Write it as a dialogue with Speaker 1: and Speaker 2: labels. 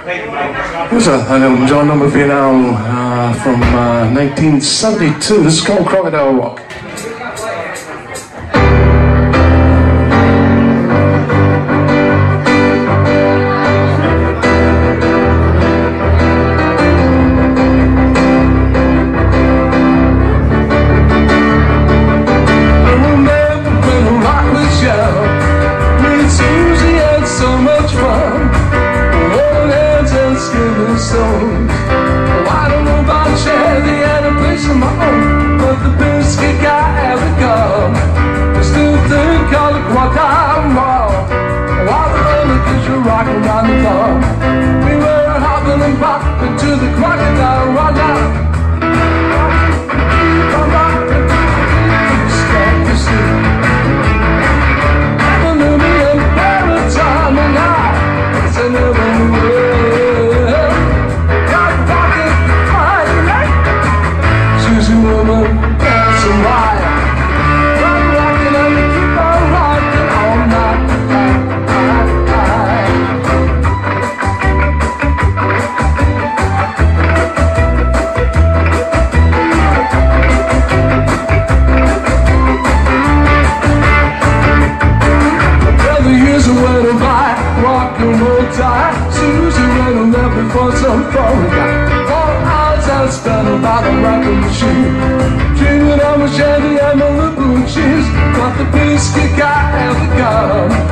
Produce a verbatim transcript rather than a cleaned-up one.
Speaker 1: Here's a, an album John number for you now uh, from uh, nineteen seventy-two. This is called Crocodile Rock.
Speaker 2: I don't know about Chad, he had a place of my own, but the best gig I ever got, I still think called the Crocodile Bar. While the other kids were rocking around the bar, we were hopping and popping to the Crocodile Rock now. I'm rocking to the start to sleep. Never knew me in time and I, it's a never knew. Susie ran on there before some foreign guy. All eyes out spent about the rocking machine, dreaming of a shanty and my little cheese. Got the best kick I ever got.